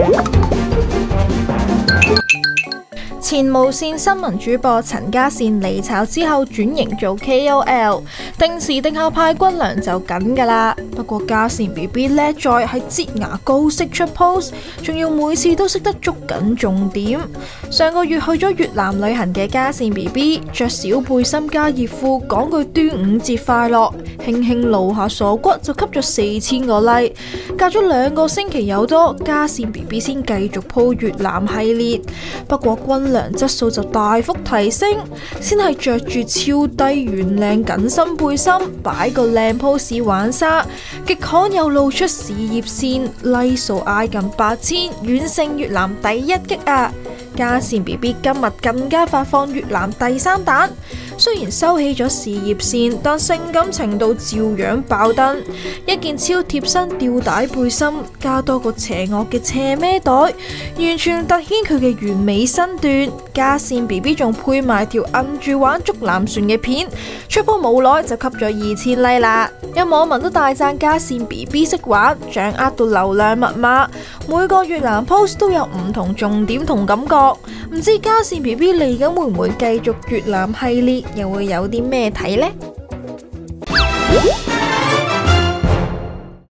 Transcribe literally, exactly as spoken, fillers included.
前無線新聞主播陳嘉善離巢之後轉型做 K O L， 定時定候派軍糧就緊㗎啦。不過嘉善 B B 叻在係擠牙膏式出 post， 仲要每次都識得捉緊重點。上個月去咗越南旅行嘅嘉善 B B 着小背心加熱褲，講句端午節快樂，輕輕露下鎖骨就吸咗四千個 like。隔咗兩個星期有多，嘉善 B B 先繼續鋪越南系列。不過軍糧質素就大幅提升，先係着住超低圓領緊身背心，擺個靚 pose 玩沙，極罕有露出事業線，like數挨近八千，遠勝越南第一擊啊！嘉善 B B 今日更加發放越南第三彈，雖然收起咗事業線，但性感程度照樣爆燈。一件超貼身吊帶背心，加多個邪惡嘅斜孭袋，完全突顯佢嘅完美身段。嘉善 B B 仲配埋條摁住玩捉藍船嘅片，出波冇耐就吸咗二千 like 啦。有網民都大讚嘉善 B B 識玩，掌握到流量密碼，每個越南 post 都有唔同重點同感覺。唔知嘉善 B B 嚟緊會唔會繼續越南系列，又會有啲咩睇呢？